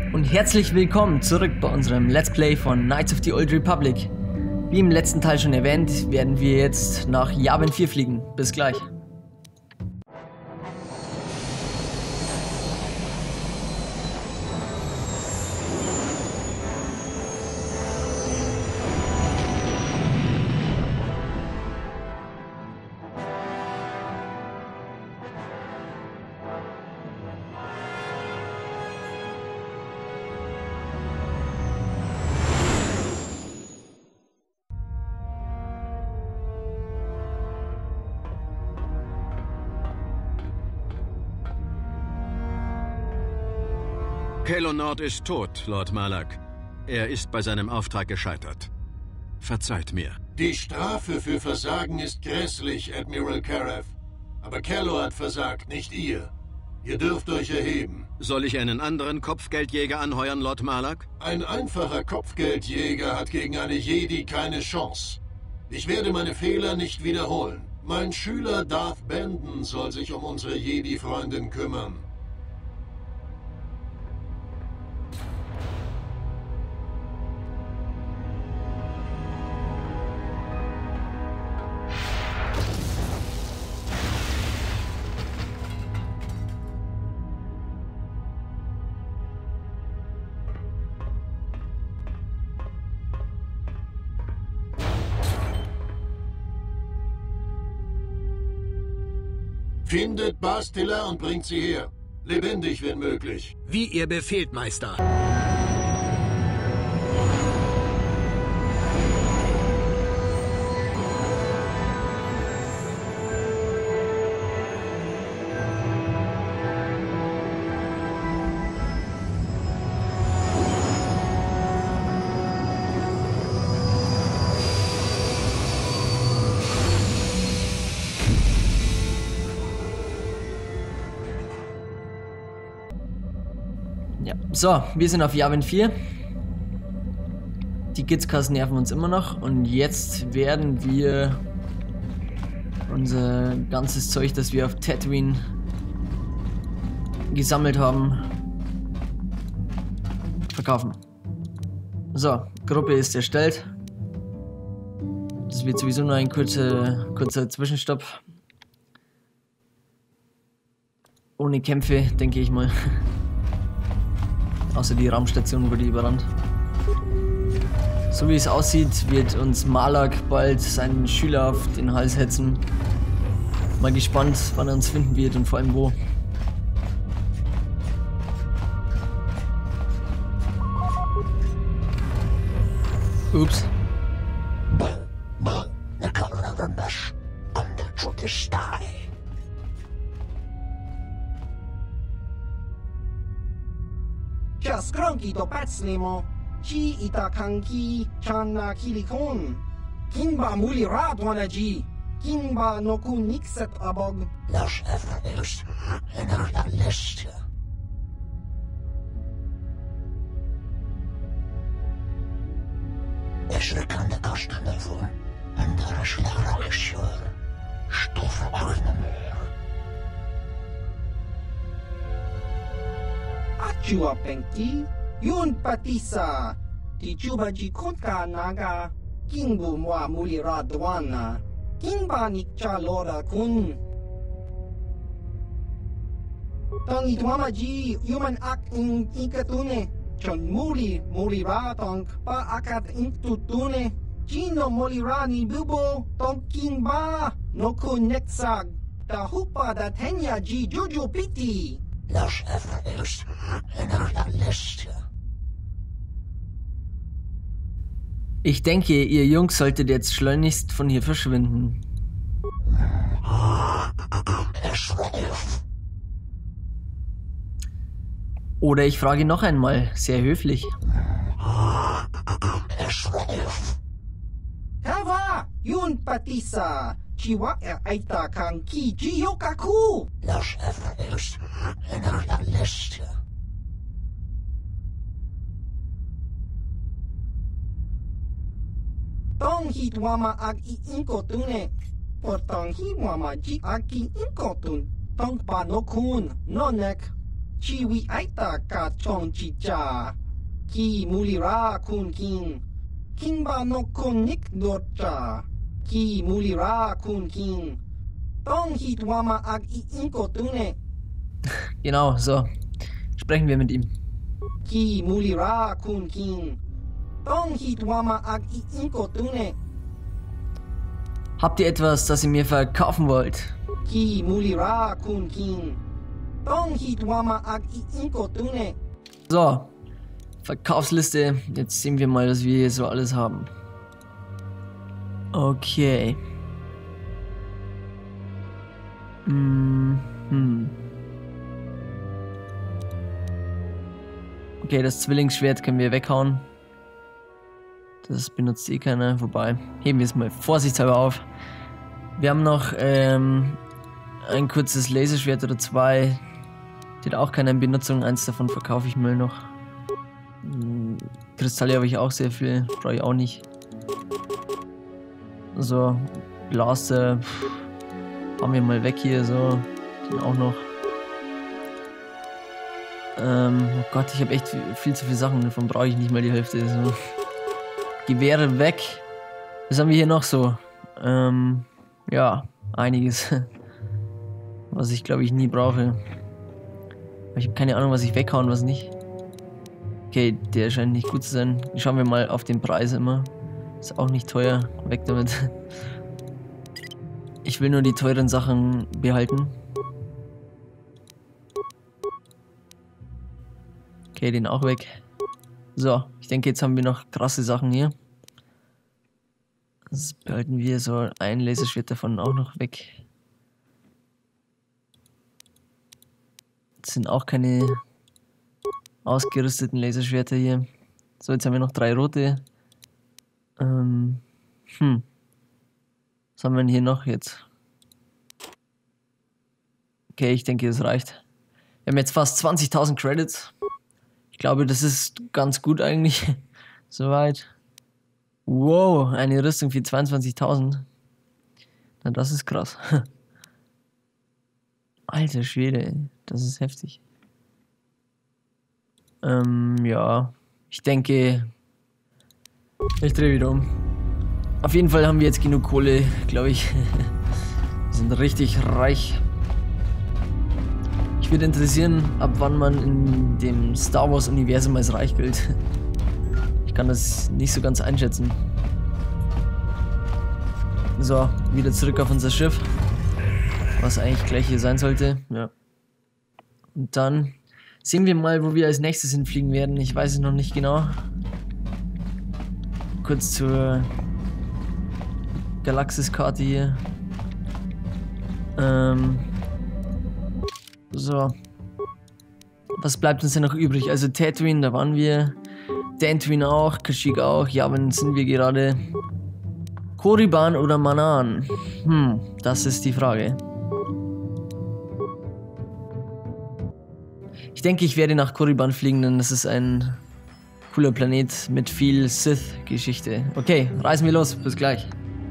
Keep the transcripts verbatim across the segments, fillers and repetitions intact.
und herzlich willkommen zurück bei unserem Let's Play von Knights of the Old Republic. Wie im letzten Teil schon erwähnt, werden wir jetzt nach Yavin vier fliegen. Bis gleich. Calo Nord ist tot, Lord Malak. Er ist bei seinem Auftrag gescheitert. Verzeiht mir. Die Strafe für Versagen ist grässlich, Admiral Kareth. Aber Calo hat versagt, nicht ihr. Ihr dürft euch erheben. Soll ich einen anderen Kopfgeldjäger anheuern, Lord Malak? Ein einfacher Kopfgeldjäger hat gegen eine Jedi keine Chance. Ich werde meine Fehler nicht wiederholen. Mein Schüler Darth Benden soll sich um unsere Jedi-Freundin kümmern. Findet Bastila und bringt sie her. Lebendig, wenn möglich. Wie ihr befehlt, Meister. Ja, so, wir sind auf Yavin vier. Die Gizkas nerven uns immer noch und jetzt werden wir unser ganzes Zeug, das wir auf Tatooine gesammelt haben, verkaufen. So, Gruppe ist erstellt. Das wird sowieso nur ein kurzer, kurzer Zwischenstopp. Ohne Kämpfe, denke ich mal. Außer die Raumstation wurde überrannt. So wie es aussieht, wird uns Malak bald seinen Schüler auf den Hals hetzen. Mal gespannt, wann er uns finden wird und vor allem wo. Ups. Skronki to pacnemo, chi ita kanki channa kilikon. Kinba muli radwana ji, kinba noku nixet abog. Los Everest en la liste. Es kan de kosten ervoor en daar is de regisseur. Stoffen Agnemer. Achua penki, yun patisa, ti chuba ji konka naga, kingbu mwa muli radwana, kingba nikcha lora kun. Tong itwama ji, yuman ak in ikatune, chon muli muli ra tong pa akat intutune, chino muli ra ni bubo, tong kingba, no kun netsag, ta hupa da tenya ji juju piti. Los Everest en la liste. Ich denke, ihr Jungs solltet jetzt schleunigst von hier verschwinden. Oder ich frage noch einmal, sehr höflich. Kava, yun patisa. Chiwa er aita kang ki jiyokaku. Los Everest en la liste. Tong hitwama ag i inkotune. Por tong hitwama ji ag ki inkotun. Tong pa no kun, no nek. Chiwi Aita Kachon Chicha. Ki Mulira Kun King. Kimba no Kunik Dorcha. Ki Mulira Kun King. Dong Hitwama Ag Inkotune. Genau, so. Sprechen wir mit ihm. Ki Mulira Kun King. Dong Hitwama Ag Inkotune. Habt ihr etwas, das ihr mir verkaufen wollt? Ki Mulira Kun King. Dong Hitwama Ag Inkotune. So. Verkaufsliste. Jetzt sehen wir mal, was wir hier so alles haben. Okay. Mhm. Okay, das Zwillingsschwert können wir weghauen. Das benutzt eh keiner. Wobei, heben wir es mal vorsichtshalber auf. Wir haben noch ähm, ein kurzes Laserschwert oder zwei. Die hat auch keine Benutzung. Eins davon verkaufe ich mal noch. Kristalle habe ich auch sehr viel. Brauche ich auch nicht. So, Blaster. Pff, haben wir mal weg hier. So, den auch noch. Ähm, oh Gott, ich habe echt viel, viel zu viele Sachen. Davon brauche ich nicht mal die Hälfte. So. Gewehre weg. Was haben wir hier noch so? Ähm, ja, einiges. Was ich glaube ich nie brauche. Ich habe keine Ahnung, was ich weghauen, was nicht. Okay, der scheint nicht gut zu sein. Schauen wir mal auf den Preis immer. Ist auch nicht teuer. Weg damit. Ich will nur die teuren Sachen behalten. Okay, den auch weg. So, ich denke, jetzt haben wir noch krasse Sachen hier. Das behalten wir, so ein Laserschwert davon auch noch weg. Das sind auch keine ausgerüsteten Laserschwerter hier. So, jetzt haben wir noch drei rote. Ähm, hm. Was haben wir denn hier noch jetzt? Okay, ich denke, das reicht. Wir haben jetzt fast zwanzigtausend Credits. Ich glaube, das ist ganz gut eigentlich. Soweit. Wow, eine Rüstung für zweiundzwanzigtausend. Na, das ist krass. Alter Schwede, das ist heftig. Ähm, ja. Ich denke, ich drehe wieder um. Auf jeden Fall haben wir jetzt genug Kohle, glaube ich. Wir sind richtig reich. Ich würde interessieren, ab wann man in dem Star Wars Universum als reich gilt. Ich kann das nicht so ganz einschätzen. So, wieder zurück auf unser Schiff. Was eigentlich gleich hier sein sollte. Ja. Und dann sehen wir mal, wo wir als nächstes hinfliegen werden. Ich weiß es noch nicht genau. Kurz zur Galaxiskarte hier. Ähm... So. Was bleibt uns denn noch übrig? Also Tatooine, da waren wir. Dantooine auch, Kashyyyk auch. Ja, wann sind wir gerade? Korriban oder Manaan? Hm, das ist die Frage. Ich denke, ich werde nach Korriban fliegen, denn das ist ein cooler Planet mit viel Sith-Geschichte. Okay, reisen wir los. Bis gleich.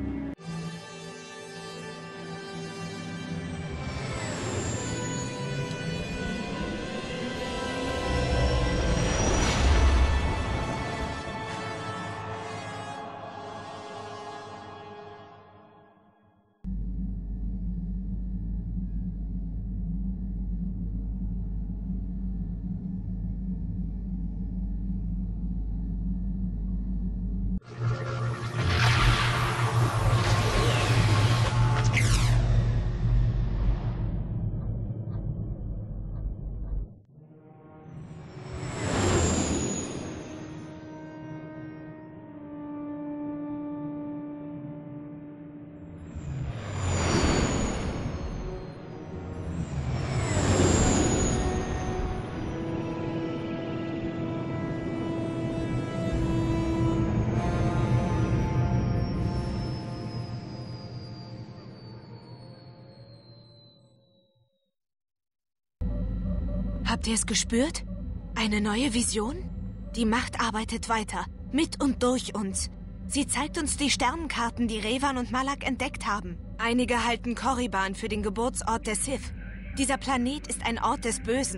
Habt ihr es gespürt? Eine neue Vision? Die Macht arbeitet weiter, mit und durch uns. Sie zeigt uns die Sternenkarten, die Revan und Malak entdeckt haben. Einige halten Korriban für den Geburtsort der Sith. Dieser Planet ist ein Ort des Bösen.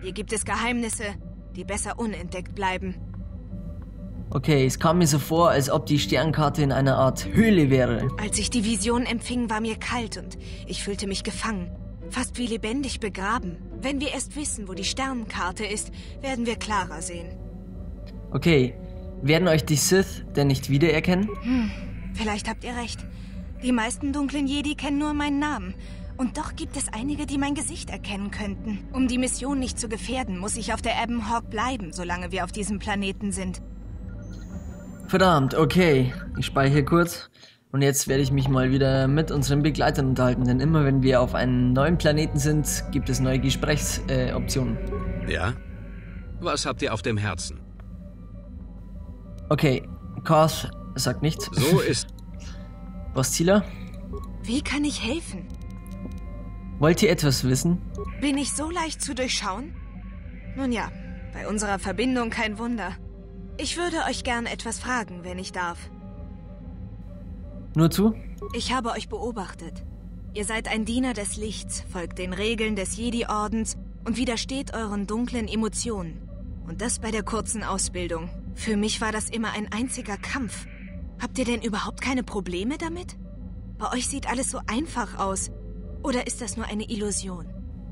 Hier gibt es Geheimnisse, die besser unentdeckt bleiben. Okay, es kam mir so vor, als ob die Sternkarte in einer Art Höhle wäre. Als ich die Vision empfing, war mir kalt und ich fühlte mich gefangen. Fast wie lebendig begraben. Wenn wir erst wissen, wo die Sternkarte ist, werden wir klarer sehen. Okay, werden euch die Sith denn nicht wiedererkennen? Hm, vielleicht habt ihr recht. Die meisten dunklen Jedi kennen nur meinen Namen. Und doch gibt es einige, die mein Gesicht erkennen könnten. Um die Mission nicht zu gefährden, muss ich auf der Ebon Hawk bleiben, solange wir auf diesem Planeten sind. Verdammt, okay. Ich speichere kurz. Und jetzt werde ich mich mal wieder mit unseren Begleitern unterhalten. Denn immer wenn wir auf einem neuen Planeten sind, gibt es neue Gesprächsoptionen. Äh, ja? Was habt ihr auf dem Herzen? Okay, Kars sagt nichts. So ist... Bastila? Wie kann ich helfen? Wollt ihr etwas wissen? Bin ich so leicht zu durchschauen? Nun ja, bei unserer Verbindung kein Wunder. Ich würde euch gern etwas fragen, wenn ich darf. Nur zu? Ich habe euch beobachtet. Ihr seid ein Diener des Lichts, folgt den Regeln des Jedi-Ordens und widersteht euren dunklen Emotionen. Und das bei der kurzen Ausbildung. Für mich war das immer ein einziger Kampf. Habt ihr denn überhaupt keine Probleme damit? Bei euch sieht alles so einfach aus. Oder ist das nur eine Illusion?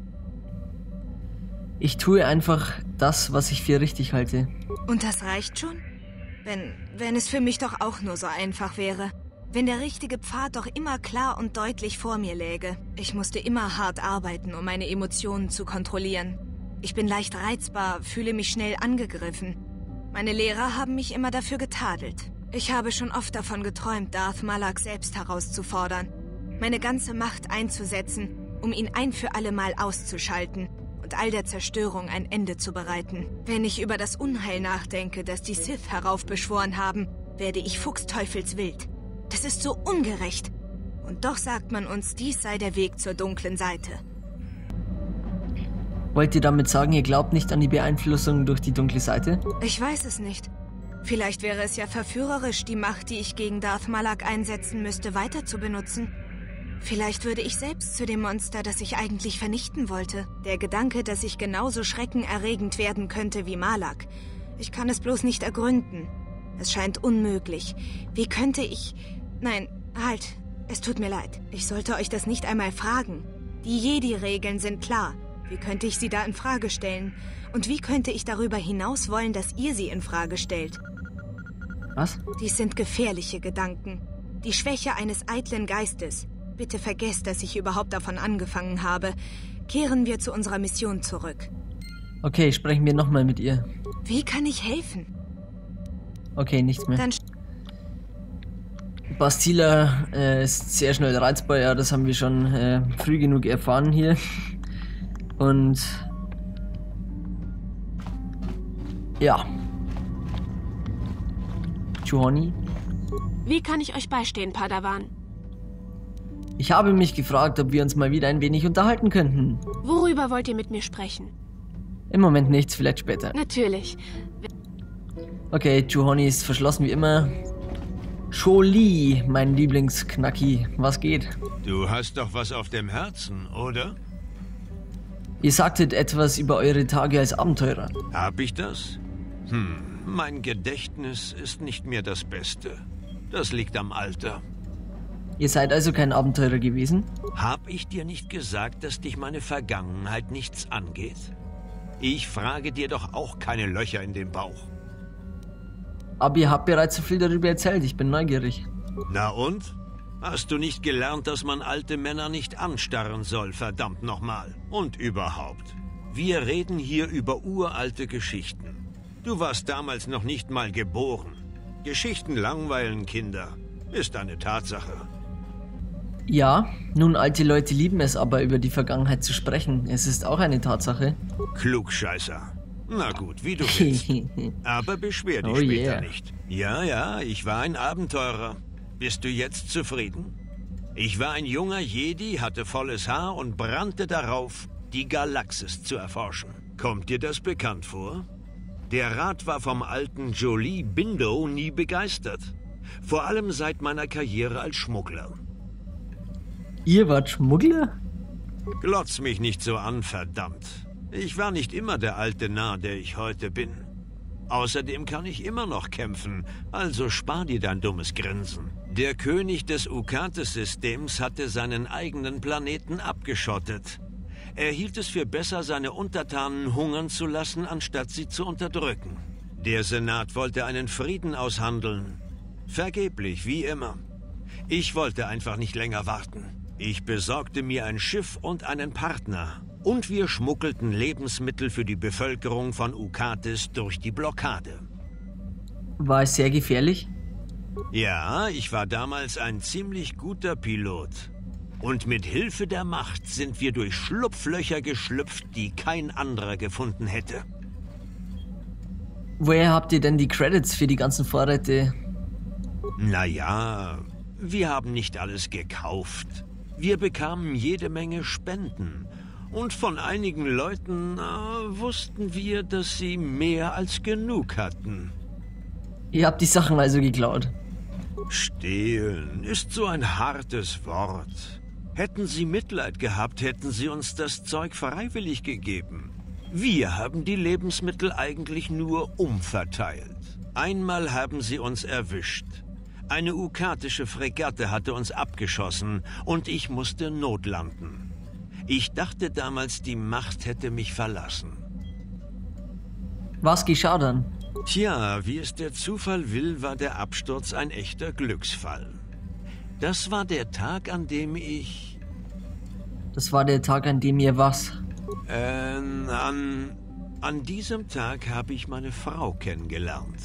Ich tue einfach das, was ich für richtig halte. Und das reicht schon? Wenn, wenn es für mich doch auch nur so einfach wäre. Wenn der richtige Pfad doch immer klar und deutlich vor mir läge. Ich musste immer hart arbeiten, um meine Emotionen zu kontrollieren. Ich bin leicht reizbar, fühle mich schnell angegriffen. Meine Lehrer haben mich immer dafür getadelt. Ich habe schon oft davon geträumt, Darth Malak selbst herauszufordern. Meine ganze Macht einzusetzen, um ihn ein für alle Mal auszuschalten und all der Zerstörung ein Ende zu bereiten. Wenn ich über das Unheil nachdenke, das die Sith heraufbeschworen haben, werde ich fuchsteufelswild. Das ist so ungerecht. Und doch sagt man uns, dies sei der Weg zur dunklen Seite. Wollt ihr damit sagen, ihr glaubt nicht an die Beeinflussung durch die dunkle Seite? Ich weiß es nicht. Vielleicht wäre es ja verführerisch, die Macht, die ich gegen Darth Malak einsetzen müsste, weiter zu benutzen. Vielleicht würde ich selbst zu dem Monster, das ich eigentlich vernichten wollte. Der Gedanke, dass ich genauso schreckenerregend werden könnte wie Malak. Ich kann es bloß nicht ergründen. Es scheint unmöglich. Wie könnte ich... Nein, halt. Es tut mir leid. Ich sollte euch das nicht einmal fragen. Die Jedi-Regeln sind klar. Wie könnte ich sie da in Frage stellen? Und wie könnte ich darüber hinaus wollen, dass ihr sie in Frage stellt? Was? Dies sind gefährliche Gedanken. Die Schwäche eines eitlen Geistes. Bitte vergesst, dass ich überhaupt davon angefangen habe. Kehren wir zu unserer Mission zurück. Okay, sprechen wir nochmal mit ihr. Wie kann ich helfen? Okay, nichts mehr. Dann Bastila äh, ist sehr schnell reizbar, ja, das haben wir schon äh, früh genug erfahren hier. Und ja. Juhani? Wie kann ich euch beistehen, Padawan? Ich habe mich gefragt, ob wir uns mal wieder ein wenig unterhalten könnten. Worüber wollt ihr mit mir sprechen? Im Moment nichts, vielleicht später. Natürlich. Okay, Juhani ist verschlossen wie immer. Jolie, mein Lieblingsknacki. Was geht? Du hast doch was auf dem Herzen, oder? Ihr sagtet etwas über eure Tage als Abenteurer. Hab ich das? Hm, mein Gedächtnis ist nicht mehr das Beste. Das liegt am Alter. Ihr seid also kein Abenteurer gewesen? Hab ich dir nicht gesagt, dass dich meine Vergangenheit nichts angeht? Ich frage dir doch auch keine Löcher in den Bauch. Aber ihr habt bereits so viel darüber erzählt, ich bin neugierig. Na und? Hast du nicht gelernt, dass man alte Männer nicht anstarren soll, verdammt nochmal? Und überhaupt. Wir reden hier über uralte Geschichten. Du warst damals noch nicht mal geboren. Geschichten langweilen Kinder. Ist eine Tatsache. Ja, nun alte Leute lieben es aber, über die Vergangenheit zu sprechen. Es ist auch eine Tatsache. Klugscheißer. Na gut, wie du willst. Aber beschwer dich Oh später yeah. nicht. Ja, ja, ich war ein Abenteurer. Bist du jetzt zufrieden? Ich war ein junger Jedi, hatte volles Haar und brannte darauf, die Galaxis zu erforschen. Kommt dir das bekannt vor? Der Rat war vom alten Jolie Bindo nie begeistert. Vor allem seit meiner Karriere als Schmuggler. Ihr wart Schmuggler? Glotz mich nicht so an, verdammt. Ich war nicht immer der alte Narr, der ich heute bin. Außerdem kann ich immer noch kämpfen, also spar dir dein dummes Grinsen. Der König des Ukates-Systems hatte seinen eigenen Planeten abgeschottet. Er hielt es für besser, seine Untertanen hungern zu lassen, anstatt sie zu unterdrücken. Der Senat wollte einen Frieden aushandeln. Vergeblich, wie immer. Ich wollte einfach nicht länger warten. Ich besorgte mir ein Schiff und einen Partner. Und wir schmuggelten Lebensmittel für die Bevölkerung von Ukatis durch die Blockade. War es sehr gefährlich? Ja, ich war damals ein ziemlich guter Pilot. Und mit Hilfe der Macht sind wir durch Schlupflöcher geschlüpft, die kein anderer gefunden hätte. Woher habt ihr denn die Credits für die ganzen Vorräte? Naja, wir haben nicht alles gekauft. Wir bekamen jede Menge Spenden. Und von einigen Leuten äh, wussten wir, dass sie mehr als genug hatten. Ihr habt die Sachen also geklaut? Stehlen ist so ein hartes Wort. Hätten sie Mitleid gehabt, hätten sie uns das Zeug freiwillig gegeben. Wir haben die Lebensmittel eigentlich nur umverteilt. Einmal haben sie uns erwischt. Eine ukatische Fregatte hatte uns abgeschossen und ich musste notlanden. Ich dachte damals, die Macht hätte mich verlassen. Was geschah dann? Tja, wie es der Zufall will, war der Absturz ein echter Glücksfall. Das war der Tag, an dem ich... Das war der Tag, an dem ihr was? Äh, an... An diesem Tag habe ich meine Frau kennengelernt.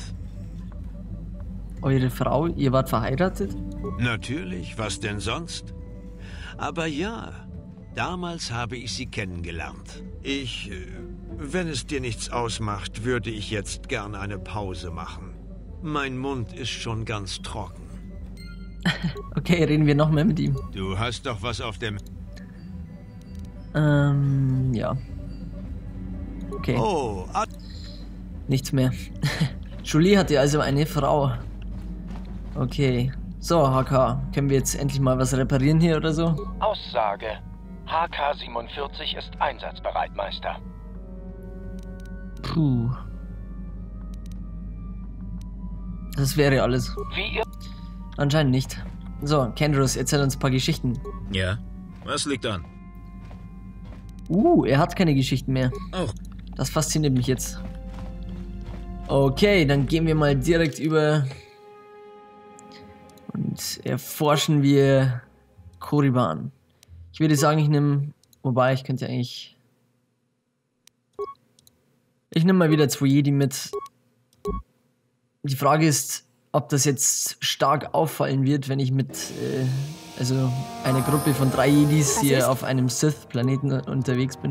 Eure Frau? Ihr wart verheiratet? Natürlich, was denn sonst? Aber ja... Damals habe ich sie kennengelernt. Ich, wenn es dir nichts ausmacht, würde ich jetzt gern eine Pause machen. Mein Mund ist schon ganz trocken. Okay, reden wir noch mehr mit ihm. Du hast doch was auf dem... Ähm, ja. Okay. Oh, nichts mehr. Julie hatte also eine Frau. Okay. So, H K, können wir jetzt endlich mal was reparieren hier oder so? Aussage. H K siebenundvierzig ist einsatzbereit, Meister. Puh. Das wäre alles. Wie ihr... Anscheinend nicht. So, Kendros, erzähl uns ein paar Geschichten. Ja, was liegt an? Uh, er hat keine Geschichten mehr. Auch. Das fasziniert mich jetzt. Okay, dann gehen wir mal direkt über... Und erforschen wir Korriban. Ich würde sagen, ich nehme... Wobei, ich könnte eigentlich... Ich nehme mal wieder zwei Jedi mit. Die Frage ist, ob das jetzt stark auffallen wird, wenn ich mit... Äh, also einer Gruppe von drei Jedis Was hier ist? auf einem Sith-Planeten unterwegs bin.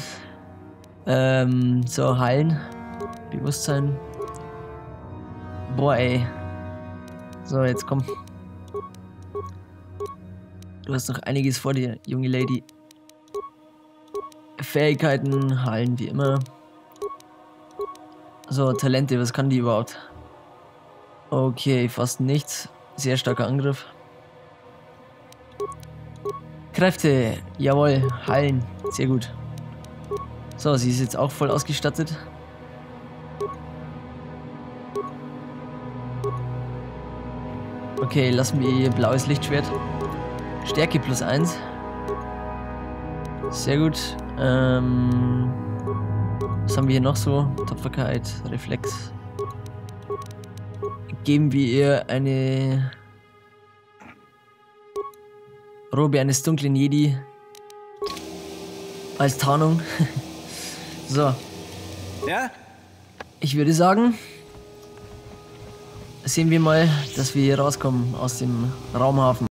ähm, so, heilen. Bewusstsein. Boah, ey. So, jetzt komm. Du hast noch einiges vor dir, junge Lady. Fähigkeiten, heilen wie immer. So, Talente, was kann die überhaupt? Okay, fast nichts. Sehr starker Angriff. Kräfte, jawohl, heilen. Sehr gut. So, sie ist jetzt auch voll ausgestattet. Okay, lassen wir ihr blaues Lichtschwert. Stärke plus eins. Sehr gut. Ähm, was haben wir hier noch so? Tapferkeit, Reflex. Geben wir ihr eine Robe eines dunklen Jedi als Tarnung. So. Ja? Ich würde sagen, sehen wir mal, dass wir hier rauskommen aus dem Raumhafen.